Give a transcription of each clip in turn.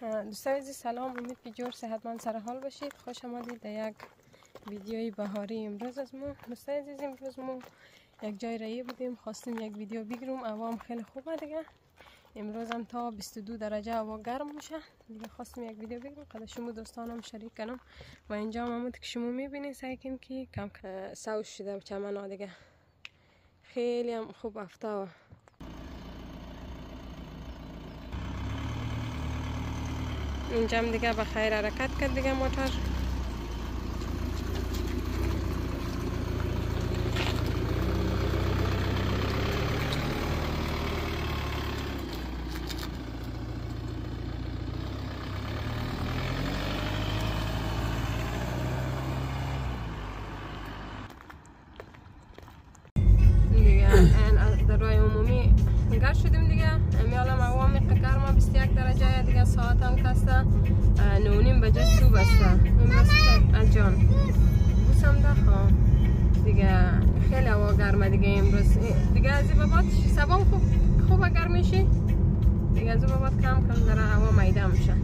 دوستان عزیز سلام، امید که جور صحتمند سر حال باشید. خوش آمدید در یک ویدیوی بهاری امروز از ما. دوستان عزیز امروز ما یک جای رایی بودیم، خواستیم یک ویدیو بگیریم. هوا خیلی خوبه دیگه، امروز هم تا 22 درجه هوا گرم میشه دیگه. خواستیم یک ویدیو بگیریم قدر شما دوستانم شریک کنم و اینجا همونطور که شما میبینید سعی کنیم که کم سوس شده چمن دیگه، خیلی هم خوب افتاده. اینجا هم دیگه به خیر حرکت کرد دیگه موتور. در راه عمومی گرد شدیم دیگه. امیالم عوامی گرما 21 درجه دیگه. ساعت هم کسته 9:30 بجه صبح است. امروز از جان بوسم ده دیگه. خیلی هوا گرمه دیگه امروز دیگه. از این بعد صبح خوب گرم میشه دیگه. از این بعد کم داره هوا میده میشه.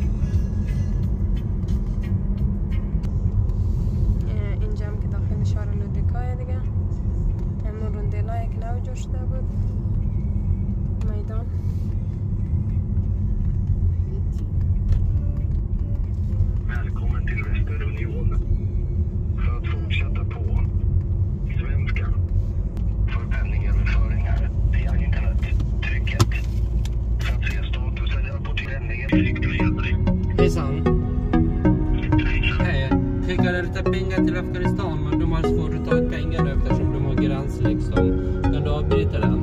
اینجا هم که داخل شهر لودیکای دیگه، همون روندلایی که نو جور شده بود میدان. Välkommen till Västerunionen. För att fortsätta på svenska. För penningöverföringar via internet. Tryck 1. För att se status eller rapporteringen flygförsedring. Hejsan. Hej. Skickade lite pengar till Afghanistan, men de har svårt att ta ut pengar eftersom de har gräns liksom. Kan du avbryta den?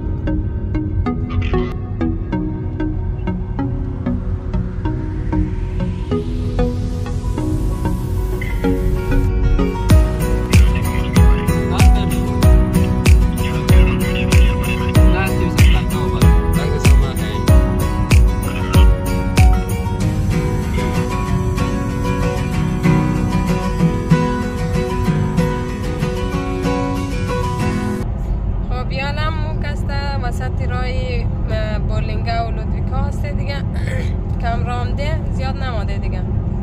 وسط رای بولینگا و لودویکا هسته دیگه. کم رامده زیاد نماده دیگه.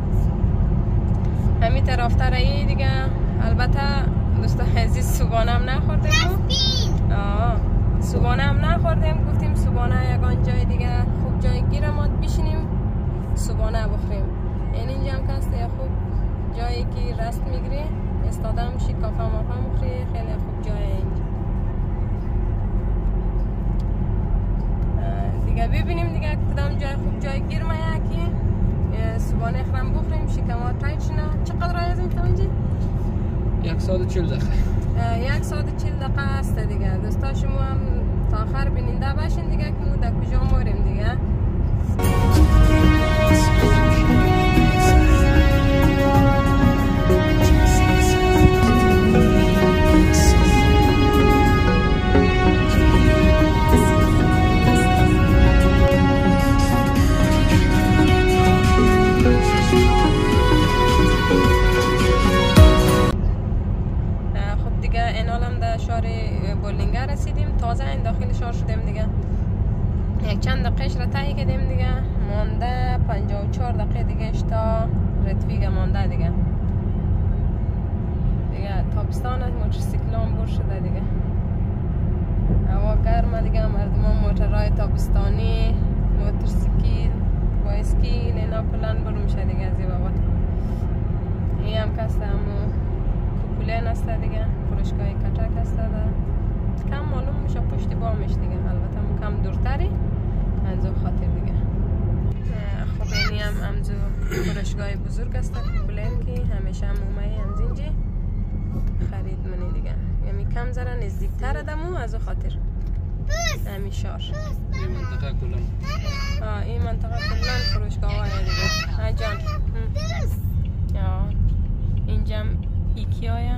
همین طرف ترایی دیگه. البته دوستان عزیز صبحانه هم نخوردیم. صبحانه هم نخوردیم، گفتیم صبحانه یکان جای دیگه خوب جای گیرمات بشینیم صبحانه بخوریم. این اینجا هم کسته یا خوب جایی که رست میگیری استاده میشی کافه مافه مخوری. خیلی خوب جای اینجا دیگه. ببینیم دیگه کدام جای خوب جای گیرمه یکی صبحانه خرم بخوریم. شکمات تایت شنه. چقدر رای از این تونجی؟ 140 دقیقه. 140 دقیقه است دیگه. دوستا شما هم تا آخر بیننده باشین دیگه که ما در کجا موریم دیگه. بولینگا رسیدیم، تازه این داخل شهر شدیم دیگه. یک چند دقیقه را طی کردیم دیگه. مانده 54 دقیقه دیگه تا رتویگ مانده دیگه. تابستان از موتورسیکل هم بر شده دیگه. هوا گرمه دیگه. مردم هم موتورهای تابستانی، موتورسیکل، بایسکل اینا کلن برو میشه دیگه. از این بابت این هم کسته همو کوپولین هسته دیگه. فروشگاه کتک هسته ده. کم معلوم میشه پشت بامش دیگه. البته هم کم دورتری منظور خاطر دیگه. خب اینی هم امزو فروشگاه بزرگ هسته کوپولین که همیشه هم اومه هم زینجی خرید منی دیگه. یعنی کم ذره نزدیکتر دمو از خاطر همین شهر. این منطقه کلن. این منطقه کلن فروشگاه های دیگه. ها جان. اینجا هم ایکیایا.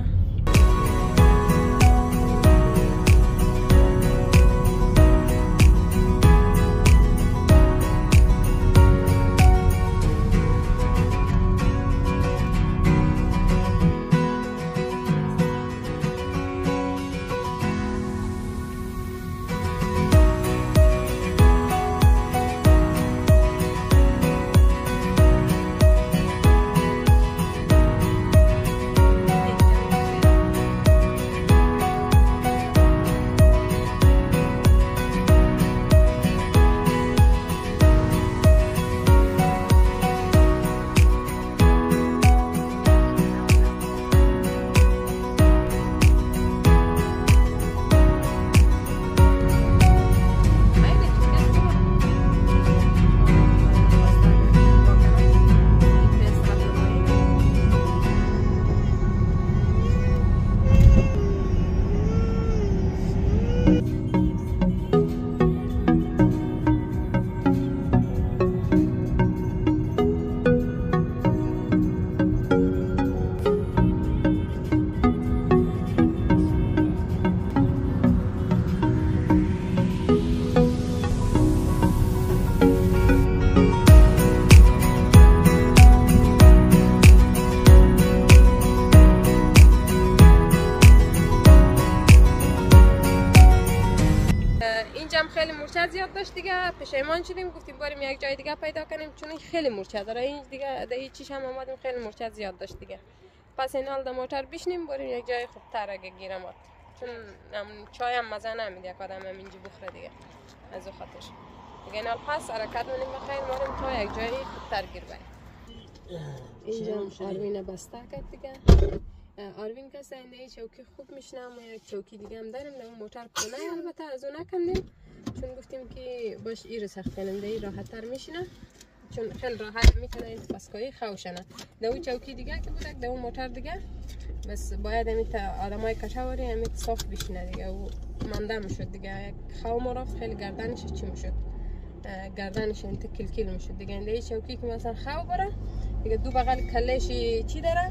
پشیمان شدیم گفتیم بریم یک جای دیگه پیدا کنیم چون این خیلی مورچه داره. این دیگه در چیش هم آمدیم خیلی مورچه زیاد داشت دیگه. پس این حال در موتور بشینیم بریم یک جای خوبتر اگه گیرم آمد، چون چای هم مزه نمیده یک آدم هم اینجا بخوره دیگه. از او خاطر دیگه این حال پس حرکت منیم بخیر ماریم تا یک جای خوبتر گیر بریم. اینجا آروین بسته کرد دیگه. آروین کسی اینده چوکی خوب میشنم و یک چوکی دیگه هم داریم. در موتور کنه البته از اون نکندیم چون گفتیم که باش ایر سخت کننده ای راحت تر میشینه، چون خیلی راحت میتونه این پسکایی خوشنه. در اون چوکی دیگه که بودک در اون موتور دیگه بس باید امیت آدمای کشاوری امیت صاف بشینه دیگه و مانده میشد دیگه. یک خو ما رفت خیلی گردنش چی میشد، گردنش انت کلکل میشد دیگه. این چوکی که مثلا خو بره دیگه دو بغل کلش چی داره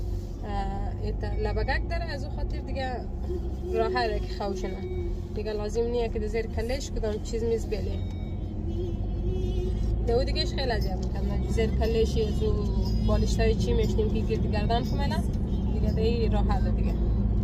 لبگک داره، از اون خاطر دیگه راحت که خوشنه دیگه. لازم نیه که در زیر کلش کدام چیز میز بله دو دیگهش خیلی اذیت میکنه. زیر کلش از او بالشتای چی میشنیم که گرد گردن کماله دیگه دی راحته دیگه.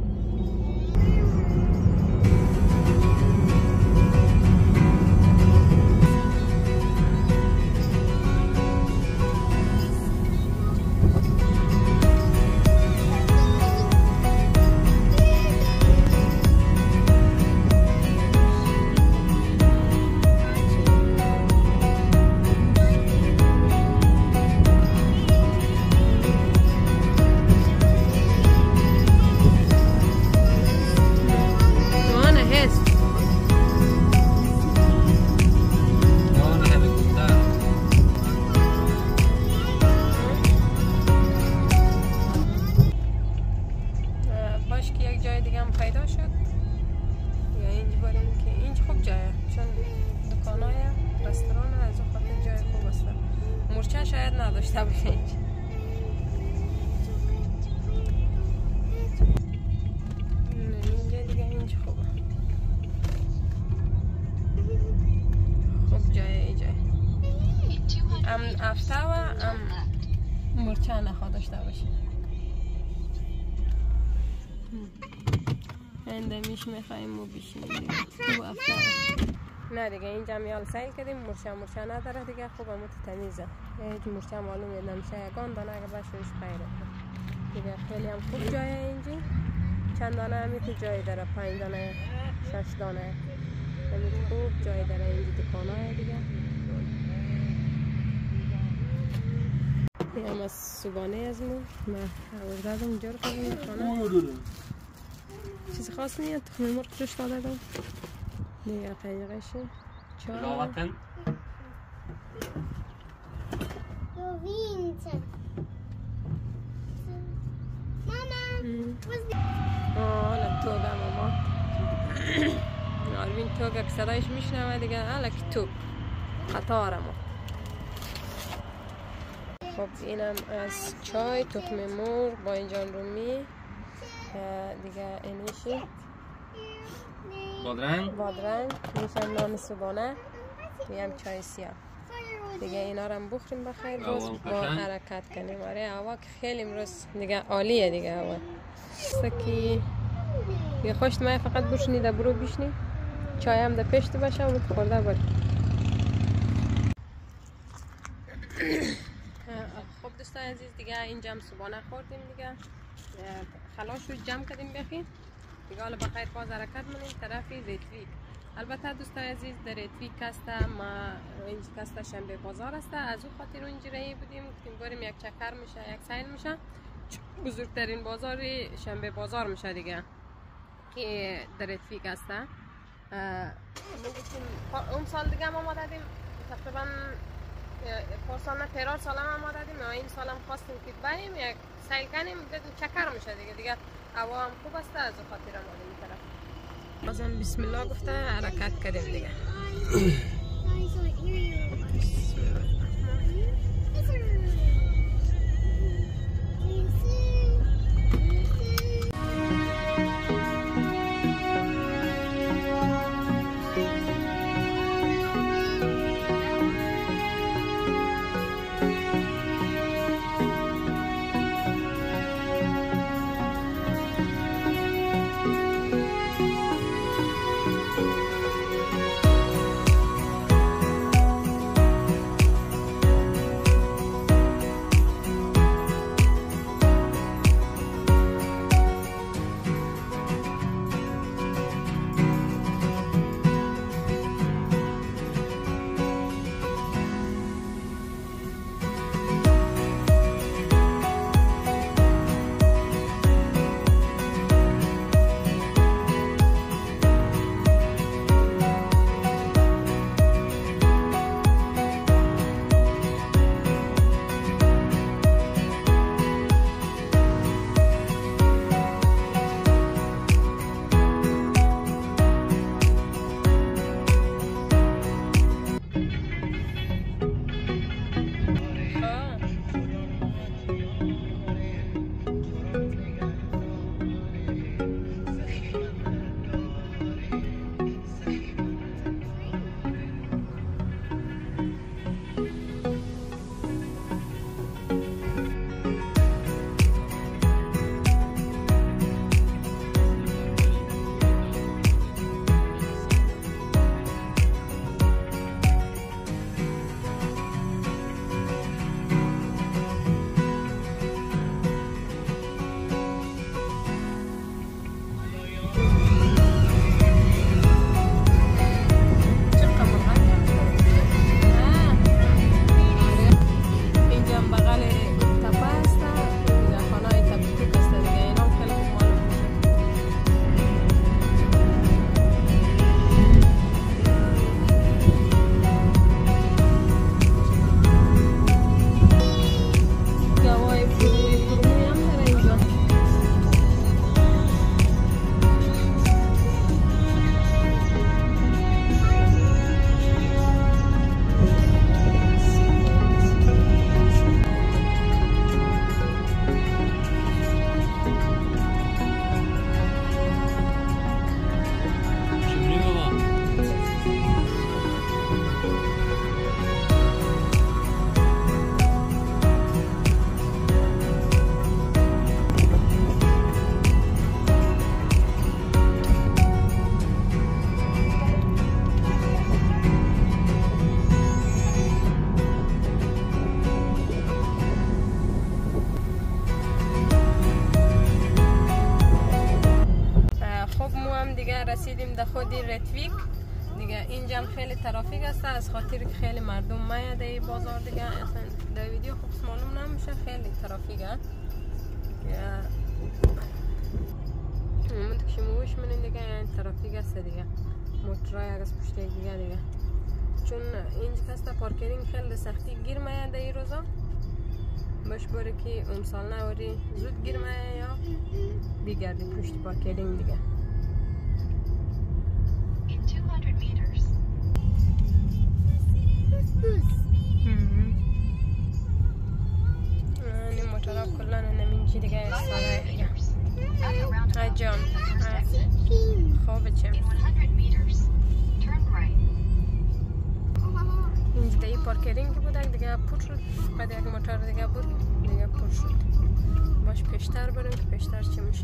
شاید نداشته باشه اینجا. اینجا دیگه اینجا خوبه، خوب جایه اینجا. ام افته و ام مرچه نخواه داشته باشه. اندمیش میخواییم و بشینیم دیگه. خوب افته نه دیگه. اینجا میال سیل کردیم مرچه نداره دیگه. خوبه متتمیزه. هیچ مرچه معلومه نمیشه یکان دانه اگه بشویش خیره دیگه. خیلی هم خوب جایه اینجا. چند دانه همی تو جای داره، 5 دانه 6 دانه همی خوب جای داره اینجا. دکانه دیگه این هم از صبحانه از ما ورده دادم جا رو خواهیم دکانه. چیز خاص نیه، تخم مرغ روش داده دم دیگه. قیقشه چای لاوتن حالا توگه ماما آروین توگه که صدایش میشنوه دیگه. حالا که توگ قطاره ما. خب اینم از چای تخم مرغ با اینجان رومی دیگه. اینیشی بادرنگ میشن نان صبحانه میم چای سیاه دیگه. اینا رو هم بخوریم بخیر باز با حرکت کنیم. آره هوا که خیلی امروز دیگه عالیه دیگه. هوا سکی دیگه خوشت مای فقط بشنیده برو بشنی چای هم ده پشت باشه و خورده باری. خب دوستان عزیز دیگه اینجا هم صبحانه خوردیم دیگه. خلاص رو جمع کردیم بخیر دیگه. حالا بخیر باز حرکت منیم طرف ریتویک. البته دوستان عزیز در ریتویک هسته ما اینجا هسته شنبه بازار هسته. از اون خاطر اونجا رایی بودیم گفتیم بریم یک چکر میشه یک سیل میشه. بزرگترین بازار شنبه بازار میشه دیگه که در ریتویک هسته. اون سال دیگه ما دادیم تقریبا پارسال نه 13 سال هم ما دادیم. این سال هم خواستیم که بریم یک سیل کنیم بدون چکر میشه دیگه. هوا هم خوب است از خاطر ما این طرف. بازم بسم الله گفته حرکت کردیم دیگه. خودی رتویک دیگه. اینجا هم خیلی ترافیک است از خاطر که خیلی مردم میاد این بازار دیگه. اصلا در ویدیو خوب معلوم نمیشه، خیلی ترافیک است. که شموش منین دیگه یعنی ترافیک است دیگه. موترای از پشت دیگه دیگه. چون اینجا کستا پارکینگ خیلی سختی گیر میاد این روزا. باش باره که اون سال نواری زود گیر میاد یا بگردی پشت پارکینگ دیگه. این موتورها کلان نمینجی دیگه استاره دیگه. های جان خوبه چه اینجا دیگه پارکینگ بوده دیگه پر شد. بعد یک موتور دیگه بود دیگه پر شد. باش پیشتر بریم که پیشتر چی میشه.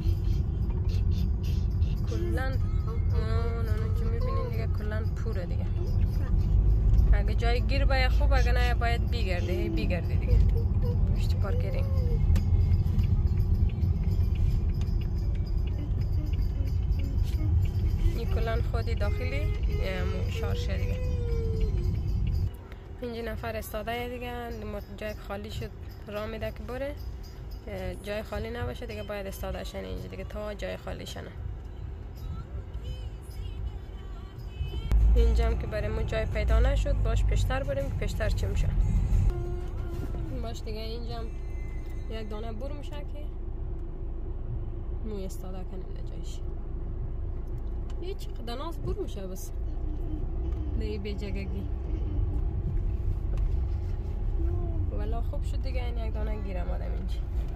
کلان چی میبینین دیگه کلان پوره دیگه. اگه جای گیر باید خوب، اگه نه باید بگردی دیگه پشت پارکینگ. این کلان خودی داخلی شارشه دیگه. اینجا نفر استاده دیگه. جای خالی شد راه میده که بره. جای خالی نباشه دیگه باید استاده شن اینجا دیگه تا جای خالی شنه. اینجا هم که برای ما جای پیدا نشد باش پیشتر بریم که پیشتر چی میشه. باش دیگه اینجا هم یک دانه بور میشه که موی استاده کنیم در جایش. هیچ داناز بور میشه بس دیگه بی جگگی. والا خوب شد دیگه این یک دانه گیرم آدم اینجا.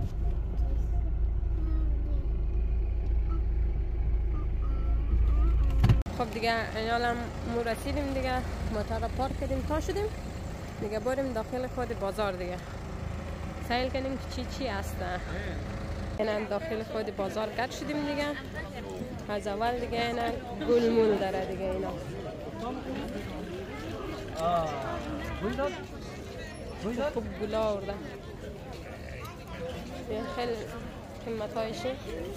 خب دیگه اینالم مو رسیدیم دیگه. موتور را پارک کردیم تا شدیم دیگه. بریم داخل خود بازار دیگه سیل کنیم که چی هست. اینا داخل خود بازار گرد شدیم دیگه. از اول دیگه اینا گل مول داره دیگه. اینا خوب گلا آورده. خیلی قیمت هایشه.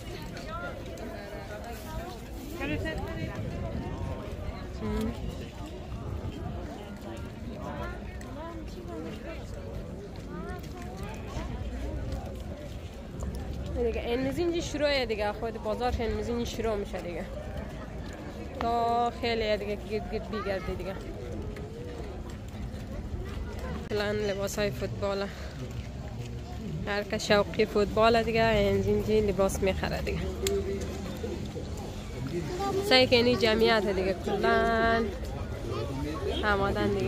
دیگه این مزینجی شروعه دیگه. خود بازار این مزینجی شروع میشه دیگه تا خیلی دیگه گرد بیگرده دیگه. فلان لباس های فوتبال، هر کس شوقی فوتبال دیگه اینجی لباس میخره دیگه. سعی که اینی جمعیت دیگه کلان همادن دیگه.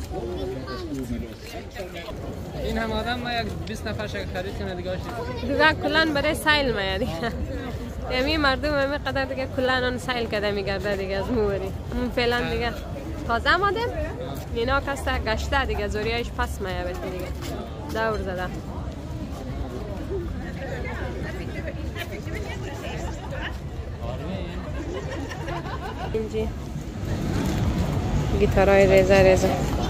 این همادن ما یک 20 نفر شکل خرید کنه دیگه دیگه کلان برای سیل میاد دیگه. یعنی مردم همه قدر دیگه کلان اون سیل کده میگرده دیگه از موری. اون فعلا دیگه تازه آمده اینا کسته گشته دیگه. زوریایش پس میاد دیگه دور زده. اینجی گیتارای ریزه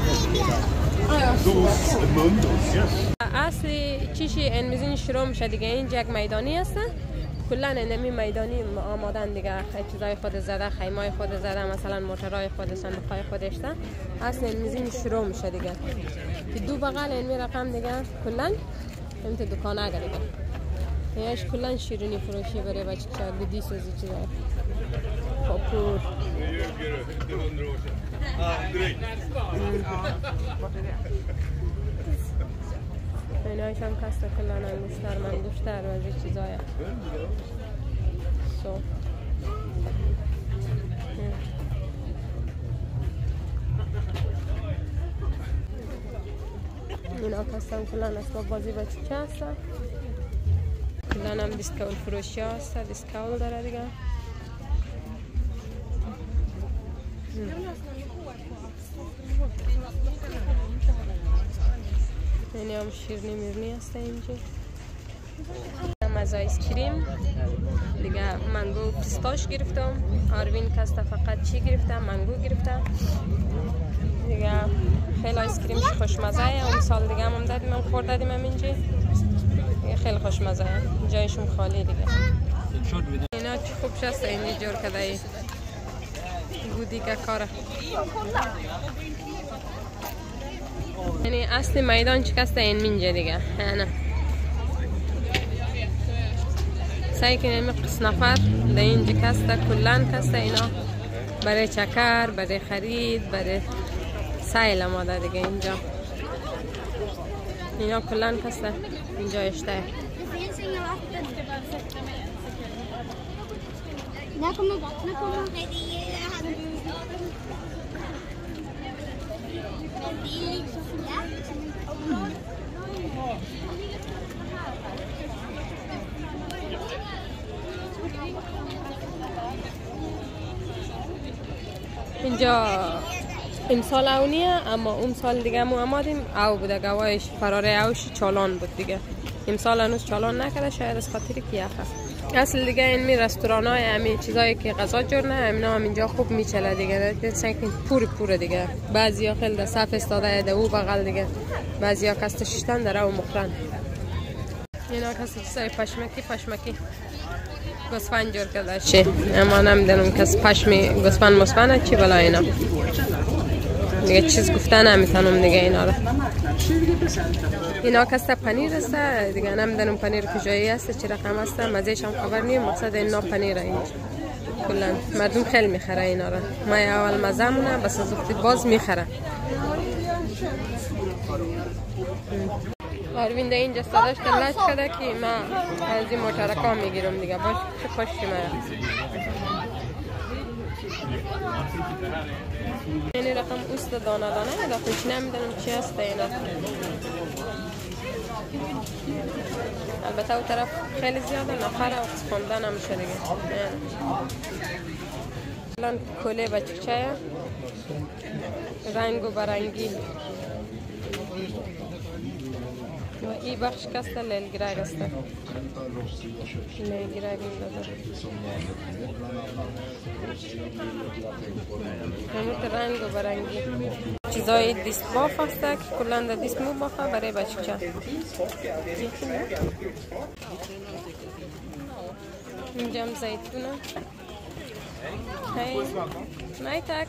اصلی چیشی این میزین شروع میشه دیگه. اینجا یک میدانی هست کلا نمی میدانی آمادن دیگه. چیزای خود زده، خیمای خود زده، مثلا موتورای خود، صندوقای خودش ده. اصلا این میزین شروع میشه دیگه. دو بغل این رقم دیگه کلا همین دکانه اگر دیگه. یهش کلا شیرینی فروشی برای بچه‌ها بدی سوزی چیزا. پاپور اینایش هم کسته کلان انگوشتر منگوشتر و از این چیزای اینا کسته کلان اسباب بازی بچه هستن. کلان هم دیسکاول فروشی هسته. دیسکاول داره دیگه. این هم شیرنی میرنی هسته اینجا. هم از آیس کریم دیگه. منگو پیستاش گرفتم. آروین کسته فقط چی گرفتم؟ منگو گرفتم دیگه. خیلی آیس کریمش خوشمزه. اون سال دیگه هم دادیم، من خورد دادیم هم اینجا دیگه. خیلی خوشمزه. جایشون خالی دیگه. اینا چی خوب شسته اینجا جور کده ای. دیگه کاره. یعنی اصل میدان شکسته این منجه دیگه. نه سعی کنیم قص نفر در اینجا کسته کلن کسته اینا برای چکر، برای خرید، برای سیل ماده دیگه اینجا اینا کلن کسته اینجا اشته. اینجا امسال اونیه اما اون سال دیگه ما آمدیم او بوده گواهش فراره اوش چالان بود دیگه. امسال هنوز چالان نکرده شاید از خاطر که یخه. اصل دیگه این می رستوران های همین چیزایی که غذا جور نه همینا هم اینجا خوب میچله دیگه. سنگین پور دیگه. بعضی ها خیلی در صف استاده ده او بغل دیگه. بعضی ها کست ششتن در او مخرن. اینا کسی چیزای پشمکی گوسفند جور کرده چی اما نمیدونم کس پشمی گوسفند مصفنه چی بلا اینا دیگه چیز گفته نمیتونم دیگه اینا رو. اینا کسته پنیر است دیگه نمیدونم پنیر کجایی است چی رقم است مزهش هم خبر نیم. مقصد اینا پنیره اینجا کلا مردم خیلی میخره اینا رو. ما اول مزه مونه بس از وقتی باز میخره. آروین ده اینجا صداش تلاش کرده که ما از این موترکا میگیرم دیگه باش چه پشتی ما اینی رقم اوست دانه داخلش نمیدونم چی هست اینا. البته او طرف خیلی زیاده نفره و خوندن نمیشه دیگه. الان کله بچه رنگ و برنگی و این بخش کسته لیلگرگ است. لیلگرگ میدازه همون رنگ و برنگی چیزای دیست باف است که کلان در دیست مو بافه برای بچه. اینجا هم زیتونه هی نای تک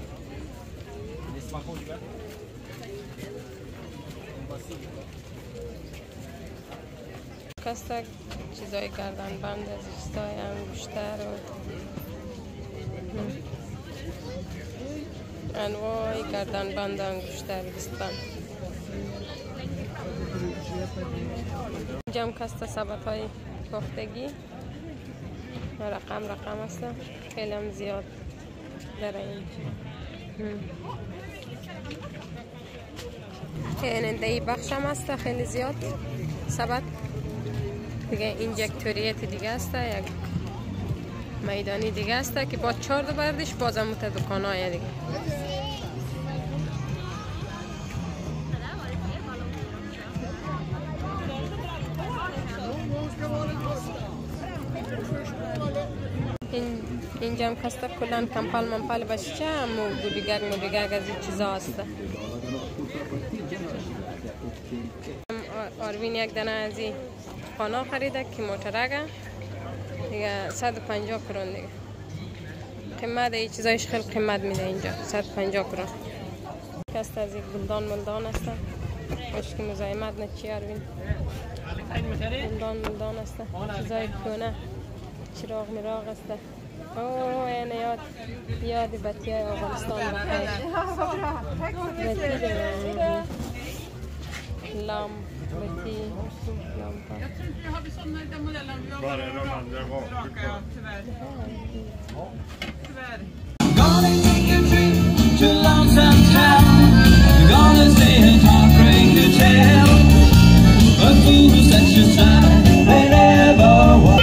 کسته چیزای گردن بند از ایستای انگوشتر و انواع گردن بند انگوشتر دیستن. اینجا هم کسته ثبت های پختگی رقم است خیلی هم زیاد داره این دهی بخش هم است خیلی زیاد ثبت دیگه. اینجکتوریت دیگه است یک میدانی دیگه است که با 4 بردش بازم مت دکان های دیگه. اینجا هم کسته کلان کمپال منپال بشه امو گولیگرگ از این چیزا هست. آروین یک دانه از این خانه خریده که موترگه دیگه 150 کرون دیگه. قیمت این چیزایش خیلی قیمت میده اینجا 150 کرون. کست از این گلدان است خوش که مزایمت نچی آروین گلدان است چیزای کونه چراغ میراغ است. اوه این یاد بطی های افغانستان بطی لام بطی لامپا Gonna take a trip to Lonesome Town. Gonna stay at Heartbreak Hotel. A fool such a sight they never was.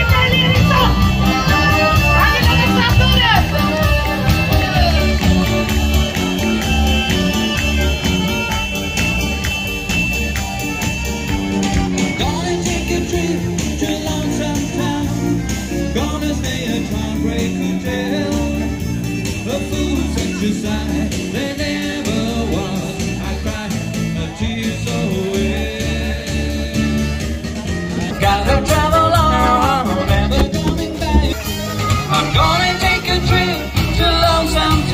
They never was. I cried a tear so wet. Gotta travel on, never coming back. I'm gonna take a trip to Lonesome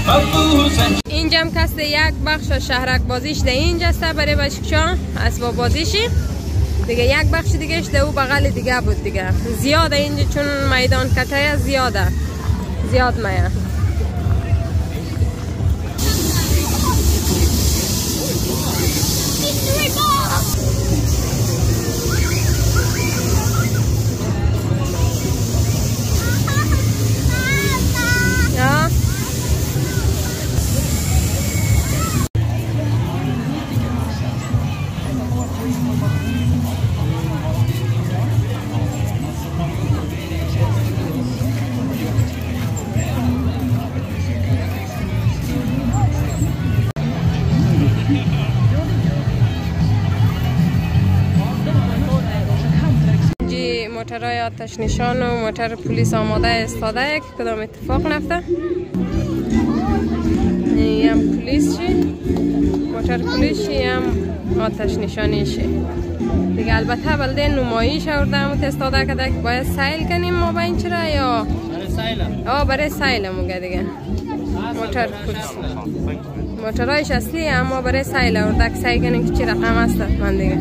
A fool that اینجا هم کست یک بخش شهرک بازیش ده اینجا است برای بچکشا اسباب بازیشی دیگه. یک بخش دیگه ده او بغل دیگه بود دیگه. زیاده اینجا چون میدان کتای زیاد میه. موترهای آتش نشان و موتر پلیس آماده استاده که کدام اتفاق نفته. این هم پلیس شی، موتر پلیس شی، هم آتش نشانی شی دیگه. البته بلده نمایش آورده همون استاده کده که باید سیل کنیم ما با این چرا یا برای سیل برای سیل موگه دیگه. موتر پلیس موترهایش اصلی اما برای سیل آورده که سیل کنیم که چی رقم است من دیگه.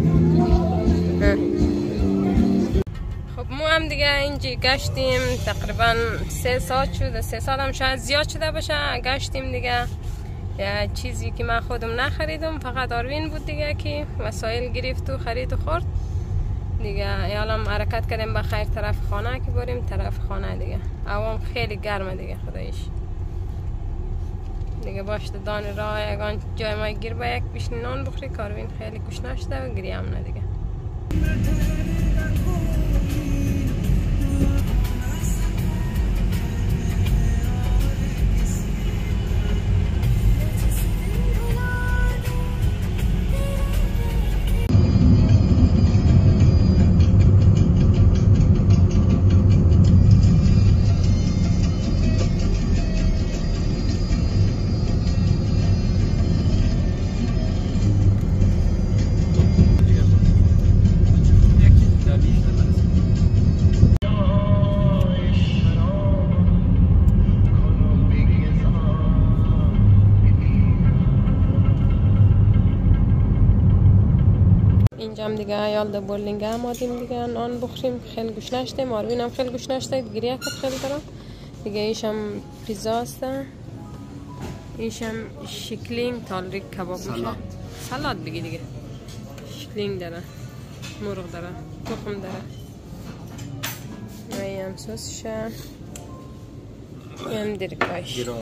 ما هم دیگه اینجا گشتیم تقریبا 3 ساعت شده. 3 ساعت هم شاید زیاد شده باشه. گشتیم دیگه. چیزی که من خودم نخریدم فقط آروین بود دیگه که وسایل گرفت و خرید و خورد دیگه. یالم حرکت کردیم به خیر طرف خانه که بریم طرف خانه دیگه. عوام خیلی گرمه دیگه خدایش دیگه. باشته دان راه یگان جای ما گیر با یک پیش نان بخوری کاروین خیلی گشنه شده و گریم نه دیگه. اینجا هم دیگه یال ده بولینگ هم آدیم دیگه نان بخوریم. خیلی گوشنه شده. ماروین هم خیلی گوشنه شده. گریه کرد خیلی دارم دیگه. ایش هم پیزا است. ایش هم شکلینگ تالریک کباب میشه. سلات بگی دیگه. شکلینگ داره، مرغ داره، تخم داره. و این هم سوسشه. این هم دیرکاش.